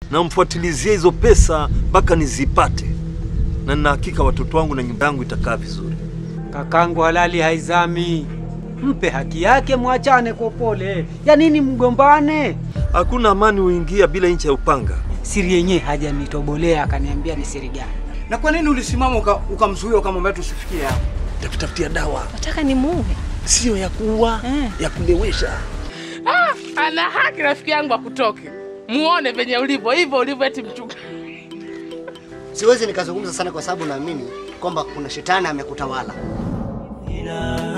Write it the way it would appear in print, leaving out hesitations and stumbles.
na mfuatilizie hizo pesa mpaka nizipate. Na nina hakika watoto wangu na nyumba yangu itakaa vizuri. Kakangu halali haizami. Mpe haki yake, muachane kwa pole. Ya nini mgombane? Hakuna amani uingia bila ncha ya upanga. Siri yenyewe hajanitobolea akaniambia ni siri gani. Na kwa nini ulisimama ukamzuia ukamwambia tusifikie hapo? Takutafutia dawa. Nataka ni muue. Sio ya kuua, ya kulewesha. Ana haki rafiki yangu akutoke. Muone venye ulivyo, hivyo ulivyo eti mchunga. Siwezi nikazungumza sana kwa sababu naamini kwamba kuna shetani amekutawala.